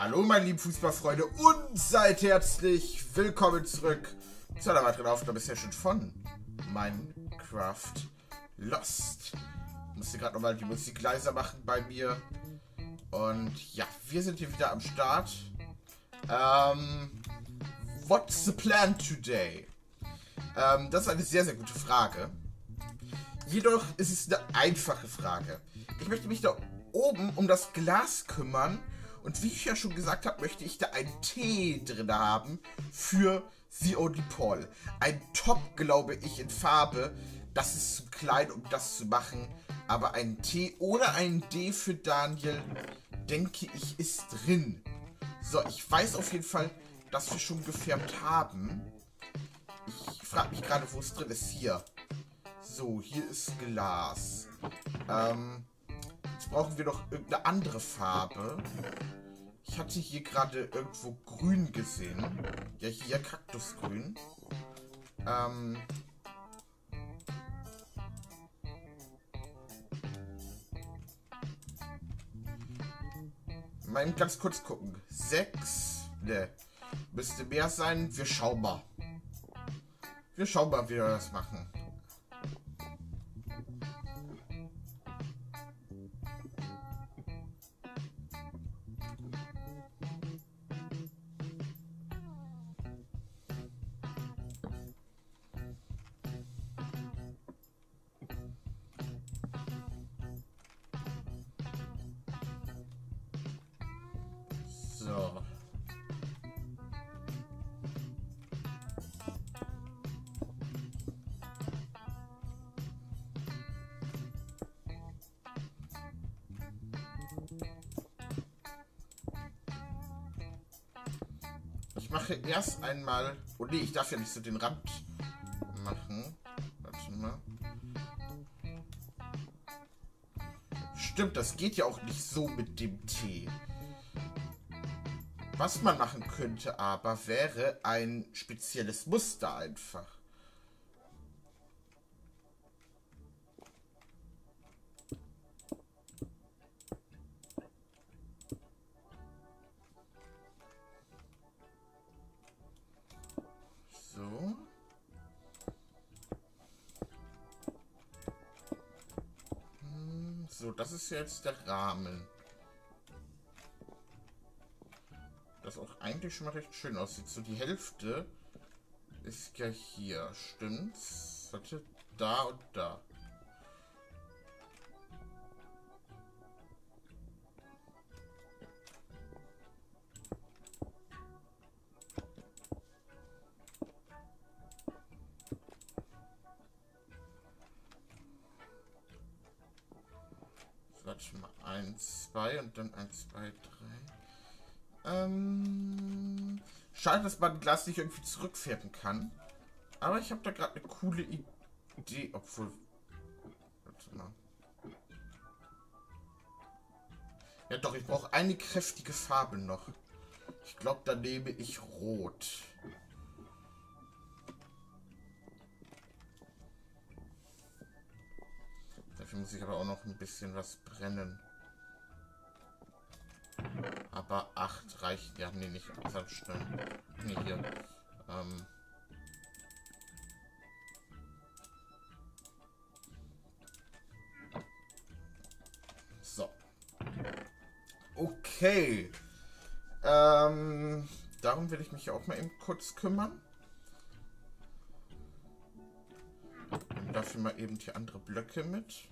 Hallo meine lieben Fußballfreunde und seid herzlich willkommen zurück zu einer weiteren Aufnahmesession von Minecraft Lost. Ich musste gerade nochmal die Musik leiser machen bei mir. Und ja, wir sind hier wieder am Start. What's the plan today? Das ist eine sehr, sehr gute Frage. Jedoch ist es eine einfache Frage. Ich möchte mich da oben um das Glas kümmern. Und wie ich ja schon gesagt habe, möchte ich da einen Tee drin haben für The Only Paul. Ein Top, glaube ich, in Farbe. Das ist zu klein, um das zu machen. Aber ein T oder ein D für Daniel, denke ich, ist drin. So, ich weiß auf jeden Fall, dass wir schon gefärbt haben. Ich frage mich gerade, wo es drin ist. Hier. So, hier ist Glas. Jetzt brauchen wir noch irgendeine andere Farbe. Ich hatte hier gerade irgendwo grün gesehen. Ja, hier Kaktusgrün. Mal ganz kurz gucken. 6. Ne. Müsste mehr sein. Wir schauen mal. Wir schauen mal, wie wir das machen. So. Ich mache erst einmal... Oh nee, ich darf ja nicht so den Rand machen. Warte mal. Stimmt, das geht ja auch nicht so mit dem Tee. Was man machen könnte aber, wäre ein spezielles Muster einfach. So. So, das ist jetzt der Rahmen. Das auch eigentlich schon mal recht schön aussieht. So, die Hälfte ist ja hier, stimmt's? Warte, da und da. So, warte mal, 1, 2 und dann 1, 2, 3. Schade, dass man Glas nicht irgendwie zurückfärben kann. Aber ich habe da gerade eine coole Idee. Obwohl... Warte mal. Ja doch, ich brauche eine kräftige Farbe noch. Ich glaube, da nehme ich Rot. Dafür muss ich aber auch noch ein bisschen was brennen. Aber 8 reicht. Ja, nee, nicht Sandstein. Nee, hier. So. Okay. Darum will ich mich auch mal eben kurz kümmern. Und dafür mal eben die andere Blöcke mit.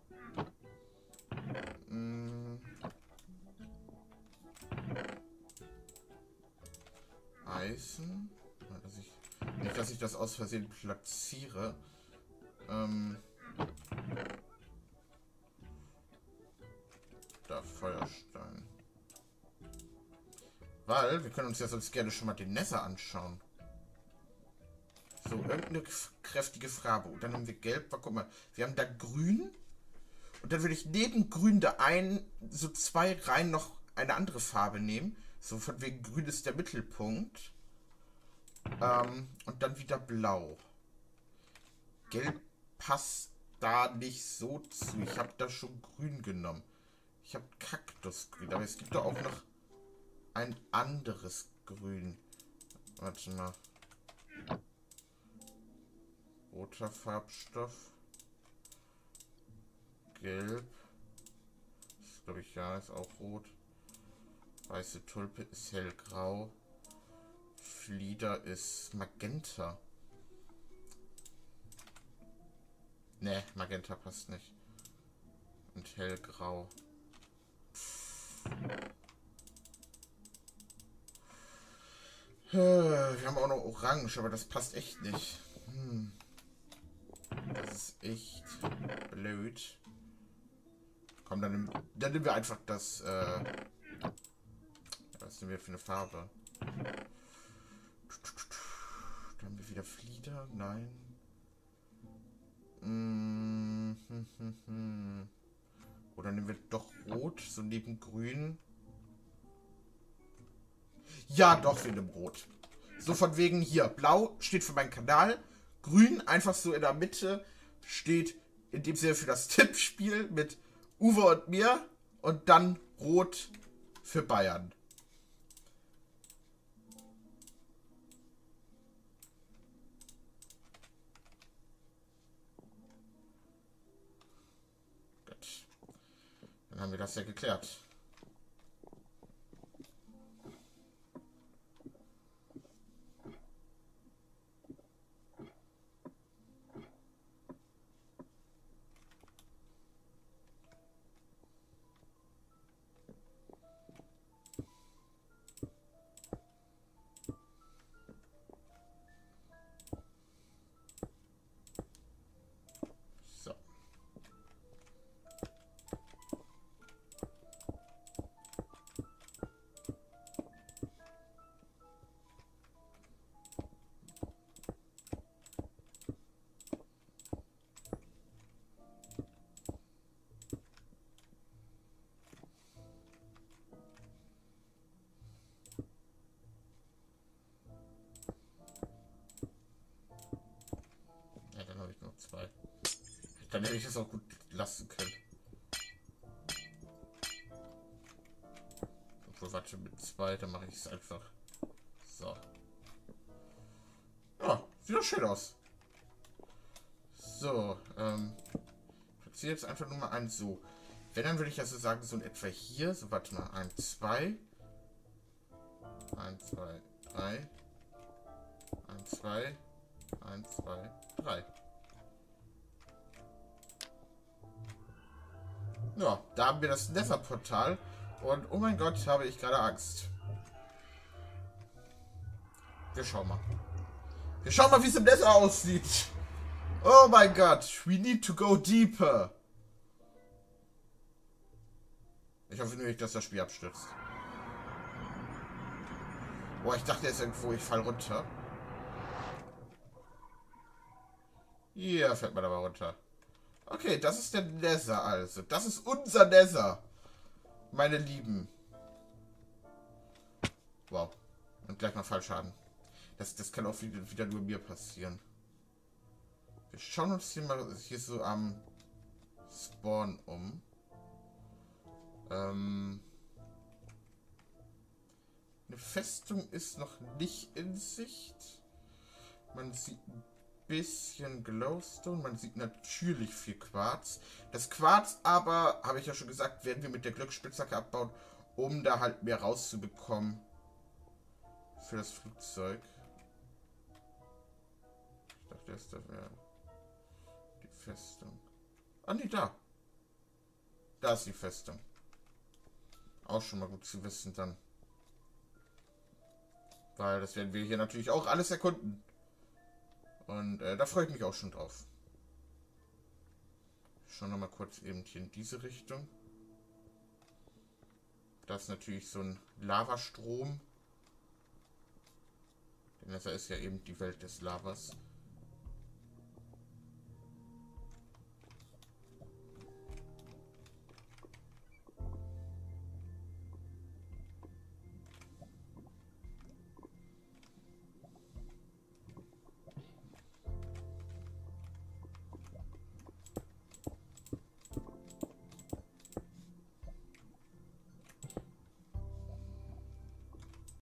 Eisen. Nicht, dass ich das aus Versehen platziere. Da Feuerstein. Weil, wir können uns ja sonst gerne schon mal den Nether anschauen. So, irgendeine kräftige Farbe. Und dann haben wir gelb. Guck mal, wir haben da grün. Und dann würde ich neben grün da so 2 Reihen noch eine andere Farbe nehmen. So von wegen grün ist der Mittelpunkt. Und dann wieder blau. Gelb passt da nicht so zu. Ich habe da schon grün genommen. Ich habe Kaktusgrün. Aber es gibt da auch noch ein anderes Grün. Warte mal. Roter Farbstoff. Gelb. Das glaube ich, ja, ist auch rot. Weiße Tulpe ist hellgrau. Flieder ist Magenta. Ne, Magenta passt nicht. Und hellgrau. Wir haben auch noch Orange, aber das passt echt nicht. Das ist echt blöd. Komm, dann nehmen wir einfach das. Was nehmen wir für eine Farbe? Da haben wir wieder Flieder. Nein. Oder nehmen wir doch Rot, so neben Grün. Ja, doch, wir nehmen Rot. So von wegen hier. Blau steht für meinen Kanal. Grün einfach so in der Mitte steht in dem Sinne für das Tippspiel mit Uwe und mir. Und dann Rot für Bayern. Gut. Dann haben wir das ja geklärt. Dann hätte ich es auch gut lassen können. Obwohl, warte, mit 2, dann mache ich es einfach. So. Ja, sieht doch schön aus. So, ich platziere jetzt einfach nur mal einen so. Wenn, dann würde ich also sagen, so in etwa hier. So, warte mal, 1, 2. 1, 2, 3. 1, 2. 1, 2, 3. Ja, da haben wir das Nether-Portal. Und oh mein Gott, habe ich gerade Angst. Wir schauen mal. Wir schauen mal, wie es im Nether aussieht. Oh mein Gott, we need to go deeper. Ich hoffe nur nicht, dass das Spiel abstürzt. Boah, ich dachte jetzt irgendwo, ich fall runter. Hier fällt man aber runter. Okay, das ist der Nether also. Das ist unser Nether. Meine Lieben. Wow. Und gleich mal Fallschaden. Das kann auch wieder nur mir passieren. Wir schauen uns hier mal hier so am Spawn um. Eine Festung ist noch nicht in Sicht. Man sieht ein bisschen Glowstone. Man sieht natürlich viel Quarz. Das Quarz aber, habe ich ja schon gesagt, werden wir mit der Glücksspitzhacke abbauen, um da halt mehr rauszubekommen für das Flugzeug. Ich dachte erst, da wäre die Festung. Ah, nee, da. Da ist die Festung. Auch schon mal gut zu wissen dann. Weil das werden wir hier natürlich auch alles erkunden. Und da freue ich mich auch schon drauf. Schauen wir mal kurz eben hier in diese Richtung. Das ist natürlich so ein Lavastrom. Denn das ist ja eben die Welt des Lavas.